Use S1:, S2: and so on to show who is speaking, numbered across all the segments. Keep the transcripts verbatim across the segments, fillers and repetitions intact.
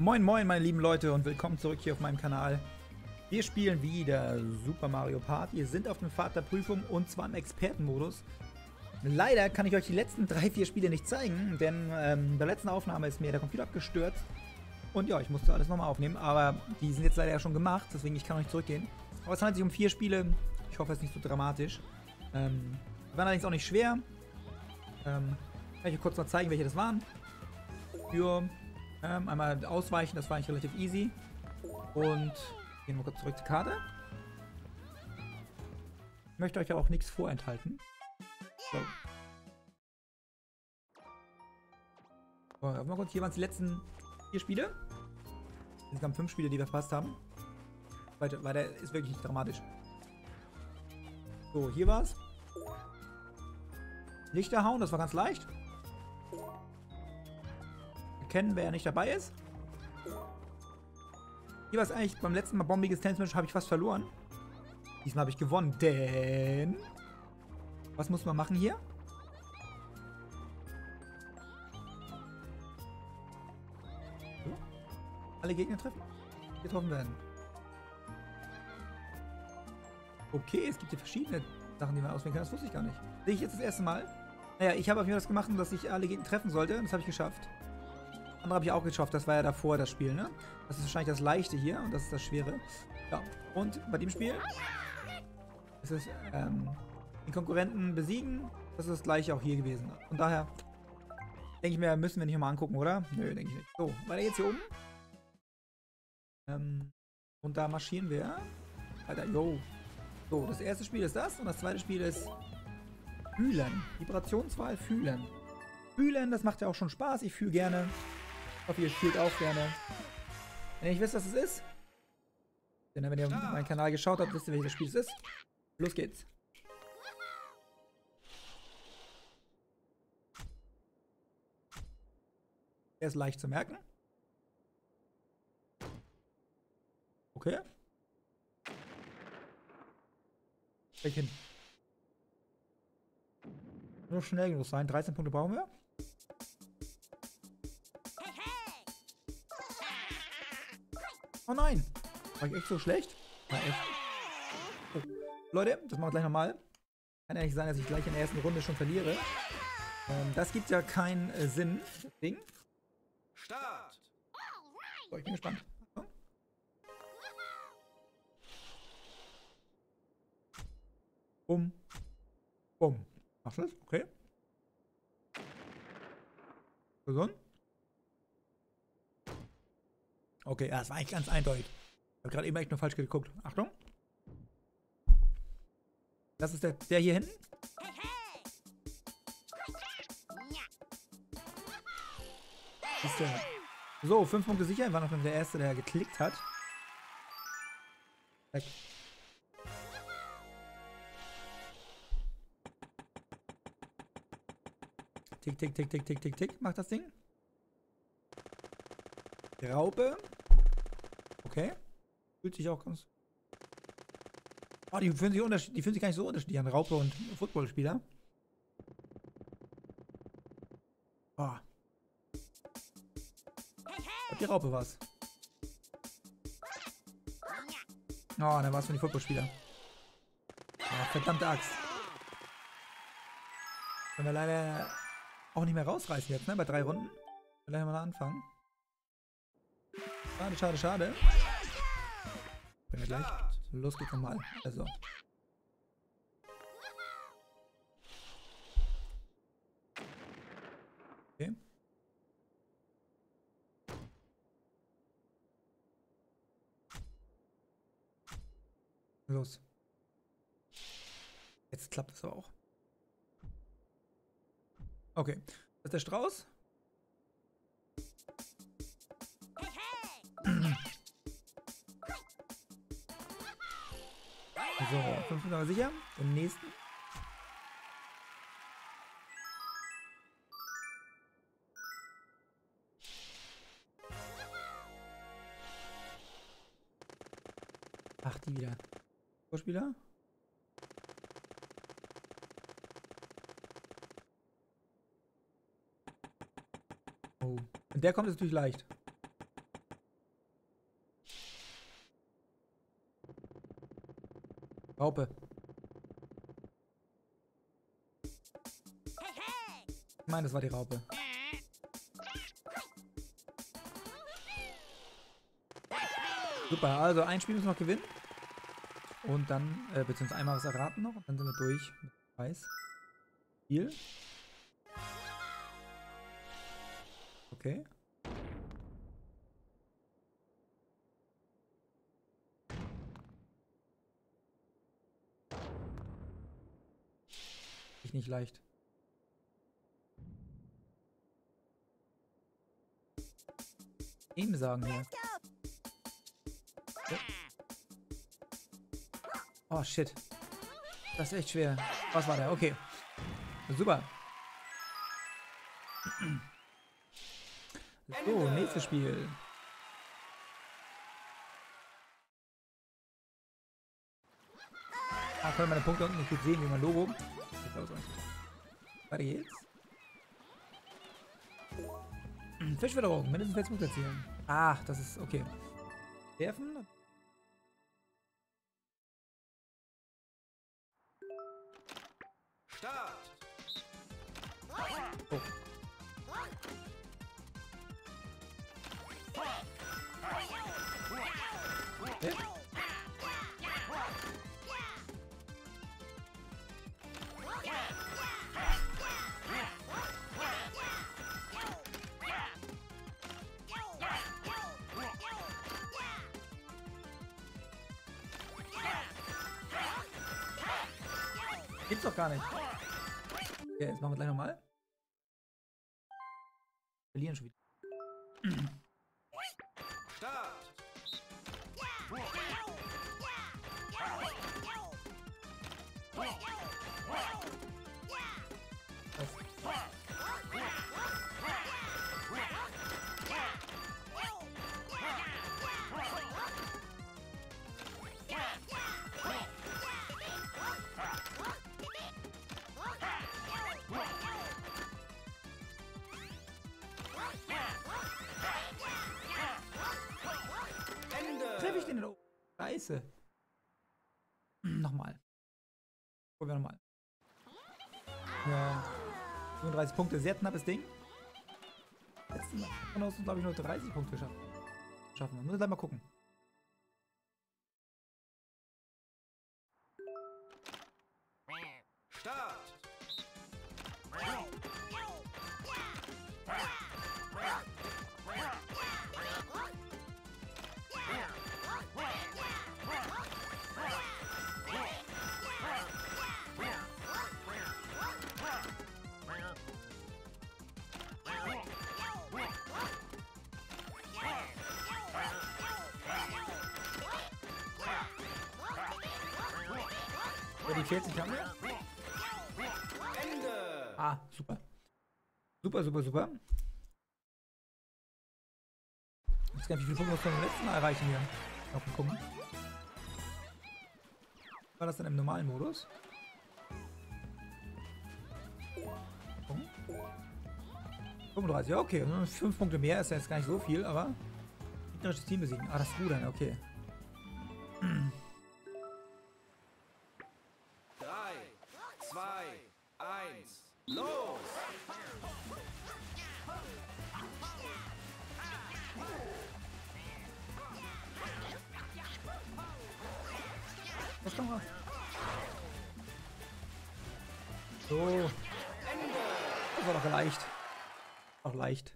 S1: Moin moin meine lieben Leute und willkommen zurück hier auf meinem Kanal. Wir spielen wieder Super Mario Party, sind auf dem Pfad der Prüfung und zwar im Expertenmodus. Leider kann ich euch die letzten drei, vier Spiele nicht zeigen, denn ähm, bei der letzten Aufnahme ist mir der Computer abgestürzt. Und ja, ich musste alles nochmal aufnehmen, aber die sind jetzt leider ja schon gemacht, deswegen ich kann noch nicht zurückgehen. Aber es handelt sich um vier Spiele, ich hoffe es ist nicht so dramatisch. Ähm, waren allerdings auch nicht schwer. Ähm, kann ich euch kurz mal zeigen, welche das waren. Für ähm, einmal ausweichen, das war eigentlich relativ easy. Und gehen wir kurz zurück zur Karte. Ich möchte euch auch nichts vorenthalten. So. So, mal kurz, hier waren es die letzten vier Spiele. Insgesamt fünf Spiele, die wir verpasst haben. Weiter, weiter ist wirklich nicht dramatisch. So, hier war es. Lichter hauen, das war ganz leicht. Erkennen, wer nicht dabei ist. Hier war es eigentlich beim letzten Mal bombiges Tennismatch, habe ich fast verloren. Diesmal habe ich gewonnen, denn... Was muss man machen hier? So. Alle Gegner treffen? Getroffen werden. Okay, es gibt hier verschiedene Sachen, die man auswählen kann. Das wusste ich gar nicht. Sehe ich jetzt das erste Mal. Naja, ich habe auf jeden Fall das gemacht, dass ich alle Gegner treffen sollte. Und das habe ich geschafft. Andere habe ich auch geschafft. Das war ja davor das Spiel, ne? Das ist wahrscheinlich das Leichte hier. Und das ist das Schwere. Ja. Und bei dem Spiel ist es, ähm, den Konkurrenten besiegen. Das ist das Gleiche auch hier gewesen. Von daher denke ich mir, müssen wir nicht mal angucken, oder? Nö, denke ich nicht. So, weiter geht's hier oben. Ähm, und da marschieren wir. Alter, yo. So, das erste Spiel ist das. Und das zweite Spiel ist Fühlen. Vibrationswahl Fühlen. Fühlen, das macht ja auch schon Spaß. Ich fühle gerne. Ich hoffe, ihr fühlt auch gerne. Wenn ihr nicht wisst, was es ist, denn wenn ihr auf meinen Kanal geschaut habt, wisst ihr, welches Spiel es ist. Los geht's. Er ist leicht zu merken. Okay. Weg hin. Nur schnell genug sein. dreizehn Punkte brauchen wir. Oh nein. War ich echt so schlecht? War echt. Oh. Leute, das machen wir gleich nochmal. Kann ja nicht sein, dass ich gleich in der ersten Runde schon verliere. Ähm, das gibt ja keinen äh, Sinn. Ding.
S2: Start.
S1: So, ich bin gespannt. So. Bumm. Bumm. Machst du das? Okay. Gesund. Okay, ja, das war eigentlich ganz eindeutig. Ich habe gerade eben echt nur falsch geguckt. Achtung. Das ist der, der hier hinten. Ist der. So, fünf Punkte sicher. War noch der Erste, der geklickt hat. Weg. Tick, tick, tick, tick, tick, tick, tick. Macht das Ding. Raupe. Okay. Fühlt sich auch ganz... Oh, die fühlen sich unterschiedlich. Die fühlen sich gar nicht so unterschiedlich an. Raupe und Footballspieler. Oh. Die Raupe war's. Oh, dann war's für die Footballspieler. Oh, verdammte Axt. Können wir leider auch nicht mehr rausreißen jetzt, ne? Bei drei Runden. Vielleicht mal anfangen. Schade, schade, schade. Können wir gleich. Los geht's nochmal. Also. Okay. Los. Jetzt klappt es aber auch. Okay. Das ist der Strauß. So, fünf sind wir sicher. Den nächsten. Ach, die wieder. Vorspieler. Oh. Und der kommt jetzt natürlich leicht. Raupe. Ich meine, das war die Raupe. Super, also ein Spiel müssen wir noch gewinnen. Und dann, äh, beziehungsweise einmal was erraten noch. Und dann sind wir durch mit Weiß. Spiel. Okay. Ist nicht leicht. Ihm sagen hier. Ja. Oh shit. Das ist echt schwer. Was war der? Okay. Super. So, nächstes Spiel. Ah, können meine Punkte unten nicht gut sehen, wie mein Logo. Weiter geht's. Fischwitterung, mindestens sechs Punkte erzielen. Ach, das ist okay. Werfen.
S2: Start!
S1: Oh. Okay. Gibt's doch gar nicht. Okay, jetzt machen wir gleich nochmal. Verlieren schon wieder.
S2: Start!
S1: Treffe ich den denn? Oh, Scheiße. Nochmal. Probieren wir nochmal. Ja. fünfunddreißig Punkte, sehr knappes Ding. Letzten Mal von uns glaube ich nur dreißig Punkte schaffen. Schaffen wir. Müssen wir gleich mal gucken.
S2: Start!
S1: Ja, die vierzig haben wir.
S2: Ende!
S1: Ah, super. Super, super, super. Ich weiß gar nicht, wie viele Punkte muss man beim letzten Mal erreichen hier. Noch mal gucken. War das dann im normalen Modus? fünfunddreißig, ja, okay. fünf Punkte mehr ist ja jetzt gar nicht so viel, aber gegnerisches Team besiegen. Ah, das Rudern, okay.
S2: drei, zwei, eins, los!
S1: Was kann man? So. Das war doch leicht. Auch leicht.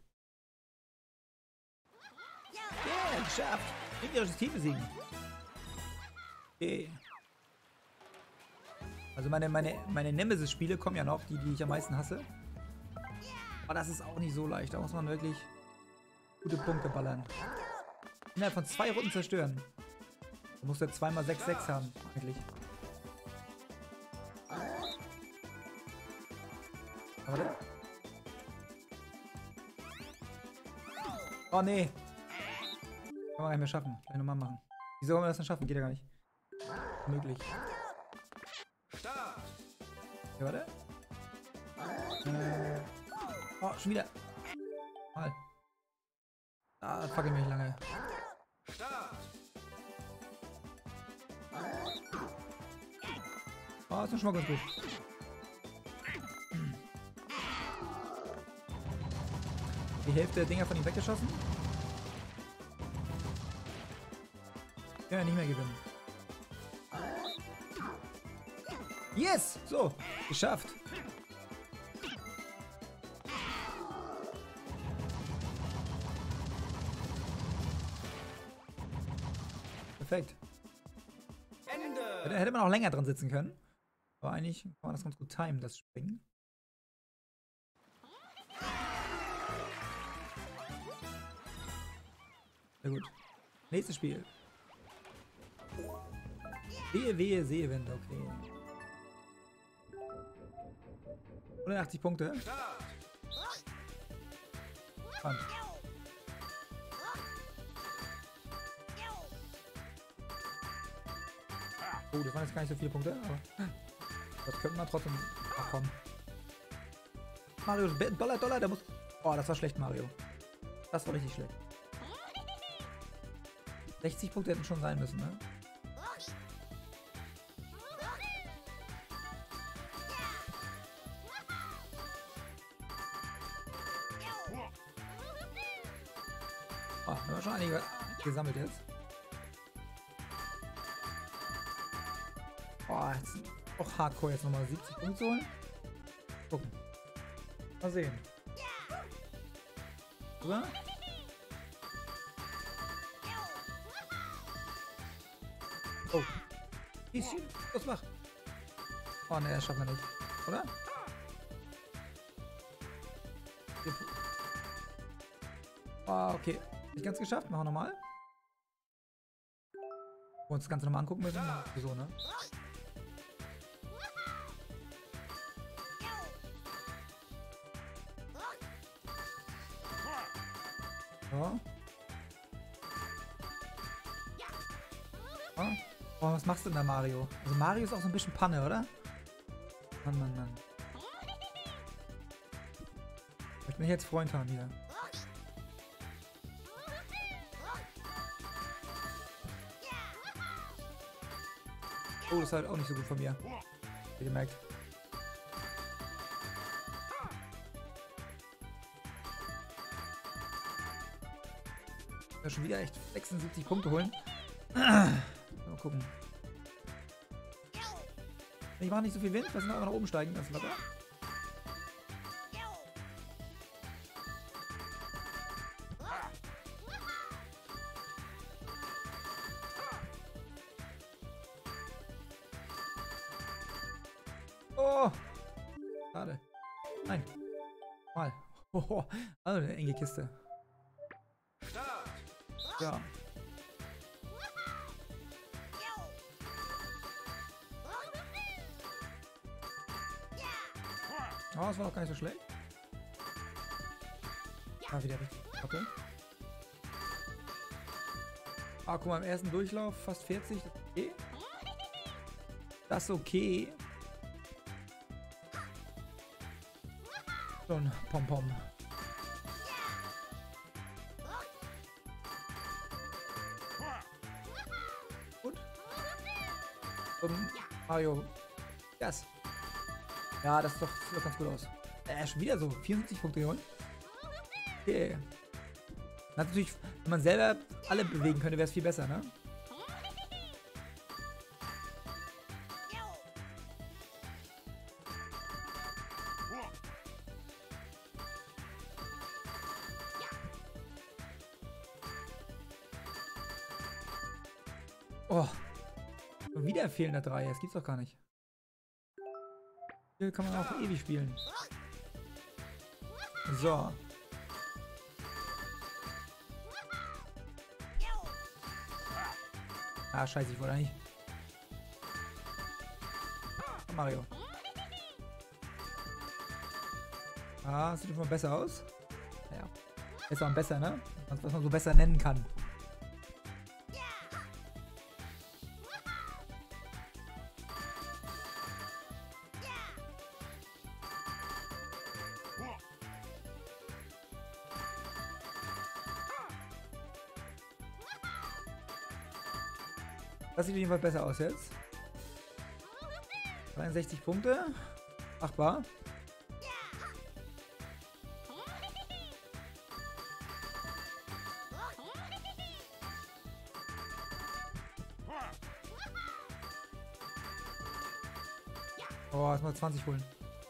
S1: Yeah, geschafft. Gegnerisches Team besiegen. Okay. Also meine, meine, meine Nemesis-Spiele kommen ja noch, die, die ich am meisten hasse. Aber das ist auch nicht so leicht. Da muss man wirklich gute Punkte ballern. Innerhalb von zwei Runden zerstören. Da muss er zweimal sechs sechs haben, eigentlich. Warte. Oh nee. Kann man gar nicht mehr schaffen. Kann ich nochmal machen. Wieso wollen wir das denn schaffen? Geht ja gar nicht. Möglich.
S2: Start!
S1: Okay, warte. Äh. Oh, schon wieder. Mal. Ah, das fuckt mich lange.
S2: Start!
S1: Oh, ist doch schon mal ganz gut. Die Hälfte der Dinger von ihm weggeschossen. Kann er nicht mehr gewinnen. Yes! So, geschafft. Perfekt.
S2: Ende.
S1: Da hätte man auch länger dran sitzen können. Aber eigentlich kann man das ganz gut timen, das Springen. Sehr gut. Nächstes Spiel. Wehe, wehe, Seewind, okay. hundertachtzig Punkte.
S2: Start.
S1: Spannend. Oh, das waren jetzt gar nicht so viele Punkte, aber das könnte man trotzdem bekommen. Mario, Dollar, Dollar, der muss... Oh, das war schlecht, Mario. Das war richtig schlecht. sechzig Punkte hätten schon sein müssen, ne? Oh, da haben wir schon einige gesammelt jetzt. Boah, jetzt auch hardcore jetzt nochmal siebzig Punkte zu holen. Gucken. Mal sehen. Oder? Oh. Bisschen. Was macht? Oh ne, das schaffen wir nicht. Oder? Oh, okay. Nicht ganz geschafft. Machen wir nochmal. Wollen wir uns das Ganze nochmal angucken müssen? Wieso, ne? So. Oh. Oh, was machst du denn da, Mario? Also Mario ist auch so ein bisschen Panne, oder? Mann, Mann, Mann. Ich möchte mich jetzt Freund haben hier. Oh, das ist halt auch nicht so gut von mir. Wie gemerkt. Ich will schon wieder echt sechsundsiebzig Punkte holen. Mal gucken. Ich mache nicht so viel Wind, lass uns aber nach oben steigen. Das Wasser. Oh! Schade. Nein. Mal. Oh, also eine enge Kiste.
S2: Start.
S1: Ja. Oh, das war auch gar nicht so schlecht. Ah, wieder richtig. Okay. Ah, guck mal, im ersten Durchlauf fast vierzig. Das ist okay. Das ist okay. So ein Pompom. Gut. Und Mario. Das. Ja, das, ist doch, das sieht doch ganz gut aus. Äh, schon wieder so vierundsiebzig Punkte geholt. Okay. Natürlich, wenn man selber alle bewegen könnte, wäre es viel besser, ne? Oh. Und wieder fehlen da drei. Das gibt's doch gar nicht. Hier kann man auch ewig spielen. So. Ah, scheiße, ich wollte eigentlich. Oh, Mario. Ah, sieht schon mal besser aus. Ja. Besser und besser, ne? Was man so besser nennen kann. Das sieht jedenfalls besser aus jetzt. dreiundsechzig Punkte. Machbar. Oh, erstmal zwanzig holen.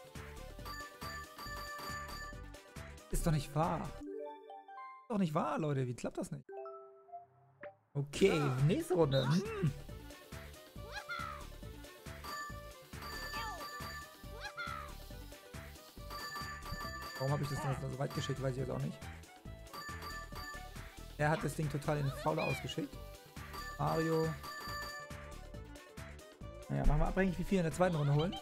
S1: Ist doch nicht wahr. Ist doch nicht wahr, Leute. Wie klappt das nicht? Okay, nächste Runde. Hm. Warum habe ich das denn so weit geschickt, weiß ich jetzt auch nicht. Er hat das Ding total in den Fauler ausgeschickt. Mario. Naja, machen wir abhängig, wie viel in der zweiten Runde holen.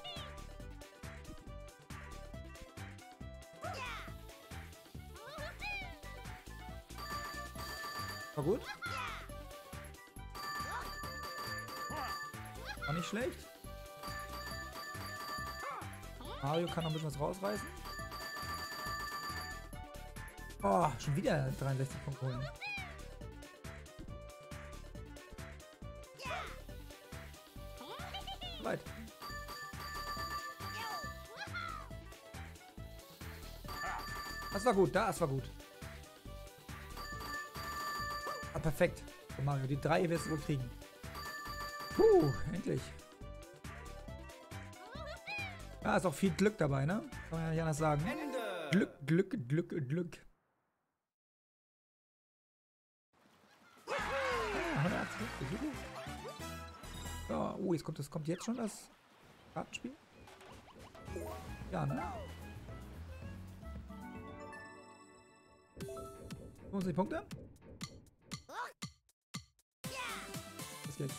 S1: War gut. War nicht schlecht. Mario kann noch ein bisschen was rausreißen. Oh, schon wieder dreiundsechzig Punkte holen. Weit. Das war gut, das war gut. Ah, perfekt. So, Mario, die drei wirst du wohl kriegen. Puh, endlich. Da ist auch viel Glück dabei, ne? Kann man ja nicht anders sagen.
S2: Ende.
S1: Glück, Glück, Glück, Glück. Ah, hundertachtzig. So, oh, jetzt kommt das kommt jetzt schon das Kartenspiel? Ja, ne? fünfzig Punkte? Was geht's?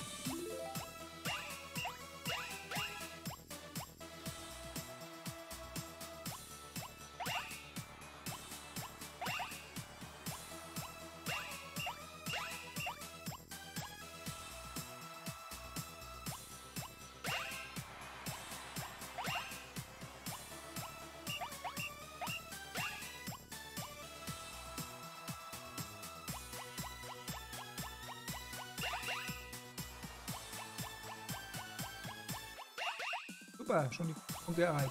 S1: Super, schon die Punkte erreicht.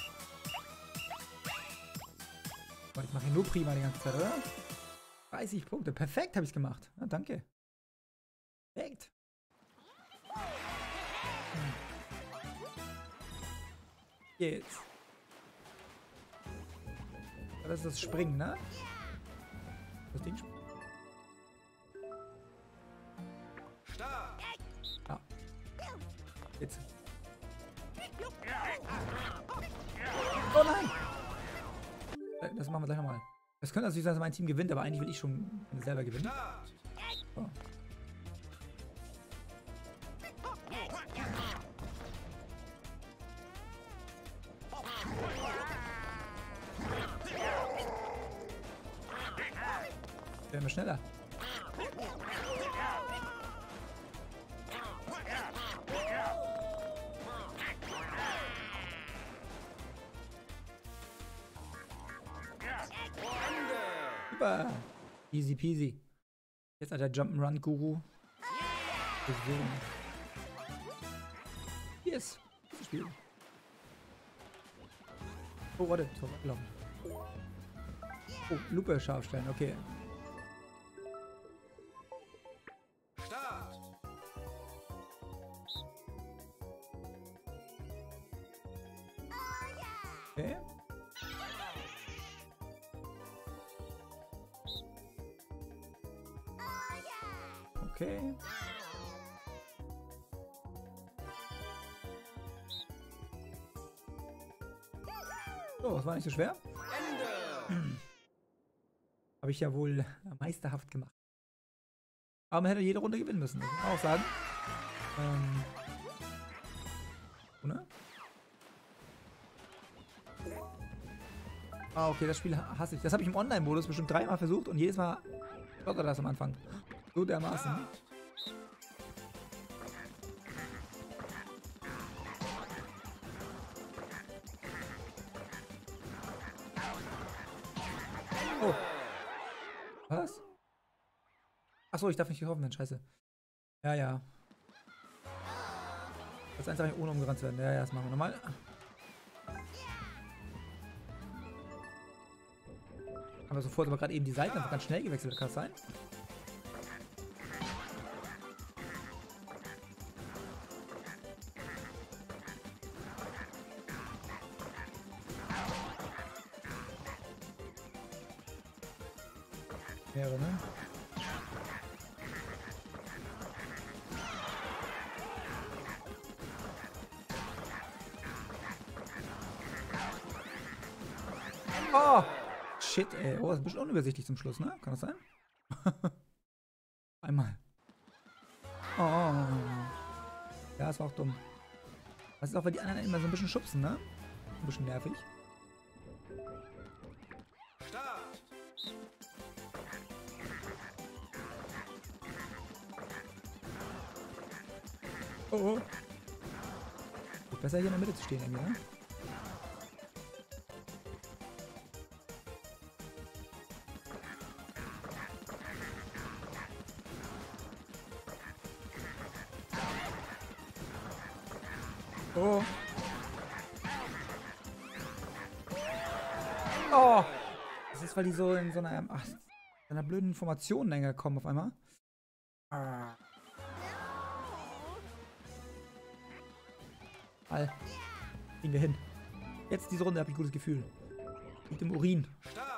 S1: Oh, ich mache hier nur prima die ganze Zeit, oder? dreißig Punkte. Perfekt habe ich es gemacht. Ja, danke. Perfekt. Hm. Jetzt. Das ist das Springen, ne? Das Ding springen.
S2: Start.
S1: Ja. Jetzt. Oh nein! Das machen wir gleich nochmal. Es könnte natürlich sein, dass mein Team gewinnt, aber eigentlich will ich schon selber gewinnen.
S2: Start.
S1: So. Werden wir schneller. Super. Easy peasy. Jetzt hat der Jump'n'Run-Guru. Yes. Das Spiel. Oh, warte. So, laufen. Oh, Lupe scharf stellen. Okay.
S2: Start.
S1: Okay. Okay. So, das war nicht so schwer.
S2: Ende.
S1: Habe ich ja wohl meisterhaft gemacht. Aber man hätte jede Runde gewinnen müssen, muss man auch sagen. Ähm. Oder? Ah, okay, das Spiel hasse ich. Das habe ich im Online-Modus bestimmt dreimal versucht und jedes Mal stottert das am Anfang. So dermaßen. Oh. Was? Achso, ich darf nicht getroffen werden, scheiße. Ja, ja. Das ist einfach ohne umgerannt zu werden. Ja, ja, das machen wir nochmal. Haben wir sofort aber gerade eben die Seiten einfach ganz schnell gewechselt, kann das sein? Wäre, ne? Oh! Shit, ey. Oh, das ist ein bisschen unübersichtlich zum Schluss, ne? Kann das sein? Einmal. Oh. Ja, das war auch dumm. Das ist auch, weil die anderen immer so ein bisschen schubsen, ne? Ein bisschen nervig.
S2: Start.
S1: Oh, oh. Ist besser hier in der Mitte zu stehen, irgendwie, ne? Oh. Oh. Das ist, weil die so in so einer, ach, in einer blöden Formation länger kommen auf einmal. Ah. All. Kriegen wir hin. Jetzt diese Runde habe ich ein gutes Gefühl. Liegt im Urin.
S2: Start.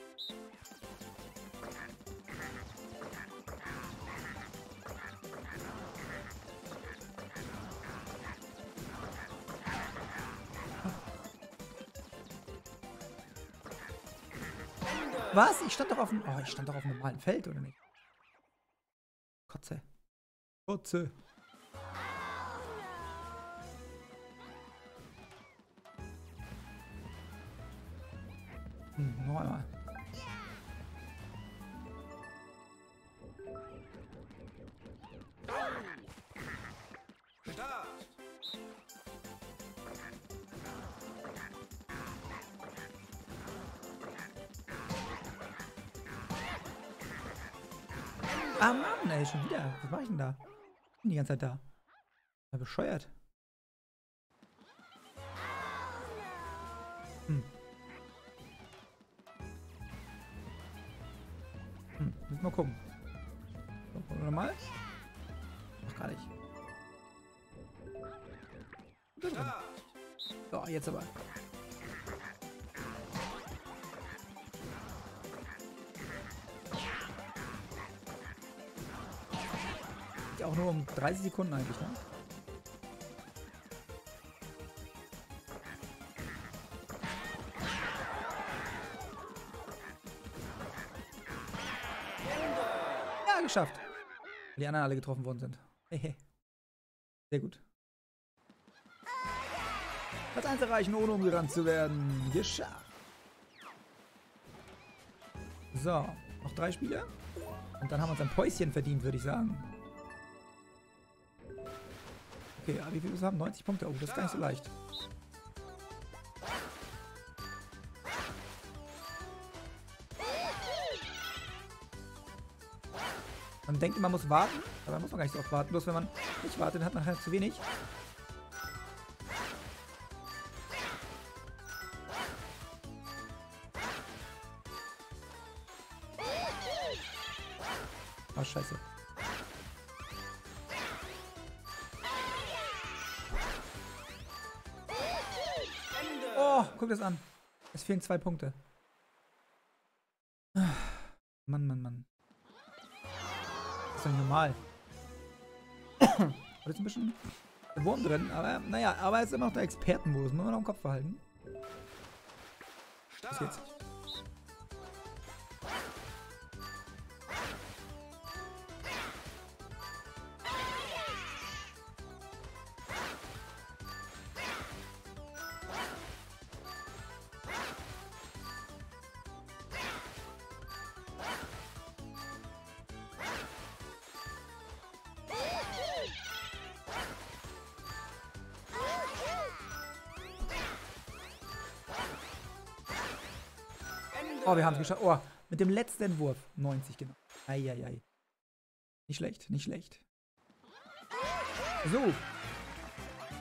S1: Was? Ich stand doch auf dem. Oh, ich stand doch auf dem normalen Feld, oder nicht? Kotze. Kotze. Hm, noch einmal.
S2: Start.
S1: Ah Mann, ey, schon wieder. Was mache ich denn da? Ich bin die ganze Zeit da. Ja, bescheuert. Hm. Hm, müssen wir mal gucken. So, nochmal? Ach, gar nicht. So, jetzt aber. Auch nur um dreißig Sekunden eigentlich, ne? Ja, geschafft. Weil die anderen alle getroffen worden sind. Hehe. Sehr gut. Platz eins erreichen, ohne umgerannt zu werden. Geschafft. So, noch drei Spiele. Und dann haben wir uns ein Päuschen verdient, würde ich sagen. Okay, aber wie viel wir haben? neunzig Punkte. Oh, das ist gar nicht so leicht. Man denkt, man muss warten, aber man muss man gar nicht so oft warten. Bloß wenn man nicht wartet, hat man halt zu wenig. Oh, scheiße. Oh, guck das an. Es fehlen zwei Punkte. Mann, Mann, Mann. Das ist doch nicht normal. Da ist ein bisschen Wurm drin, aber naja, aber es ist immer noch der Expertenmodus. Muss man noch im Kopf behalten. Was geht's? Oh, wir haben es geschafft. Oh, mit dem letzten Wurf. neunzig, genau. Eieiei. Nicht schlecht, nicht schlecht. So.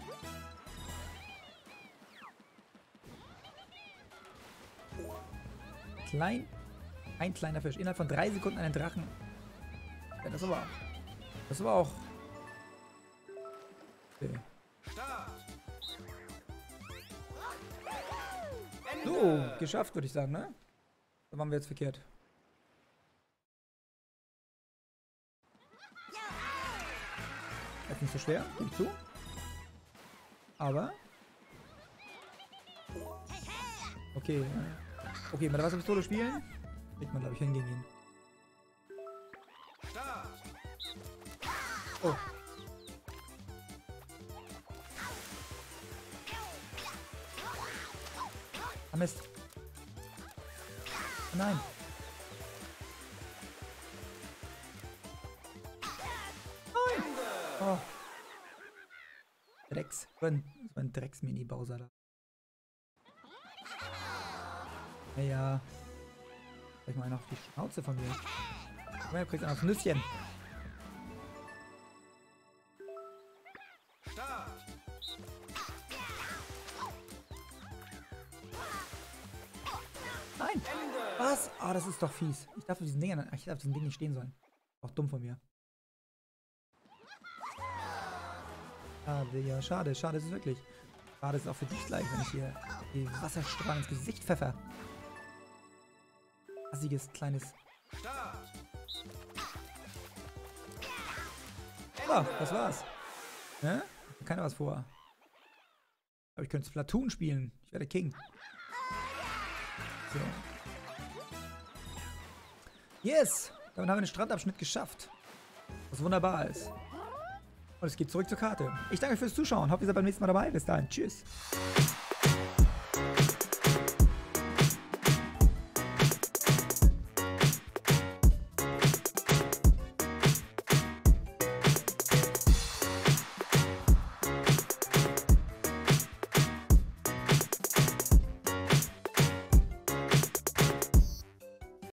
S1: Klein. Ein kleiner Fisch. Innerhalb von drei Sekunden einen Drachen. Ja, das aber. Das war auch. Okay. So, geschafft, würde ich sagen, ne? Da waren wir jetzt verkehrt. Ist nicht so schwer, gebe ich zu. Aber. Okay. Okay, mit der Wasserpistole spielen. Kriegt man, glaube ich, hin gegen ihn. Oh. Ah, Mist. Oh, nein. Nein. Oh. Drecks. So ein, so ein Drecks-Mini-Bowser da. Naja. Sag mal einer auf die Schnauze von mir. Komm her, kriegst einen aufs Nüsschen. Nein! Was? Ah, oh, das ist doch fies. Ich darf auf diesen Ding, ich darf diesen Ding nicht stehen sollen. Auch dumm von mir. Schade, ja, schade, schade ist es wirklich. Schade ist es auch für dich gleich, wenn ich hier die Wasserstrahlen ins Gesicht pfeffer. Assiges, kleines. So, das war's. Ne? Keiner was vor. Aber ich könnte Splatoon spielen. Ich werde King. So. Yes! Damit haben wir den Strandabschnitt geschafft. Was wunderbar ist. Und es geht zurück zur Karte. Ich danke fürs Zuschauen. Hoffe, ihr seid beim nächsten Mal dabei. Bis dahin. Tschüss.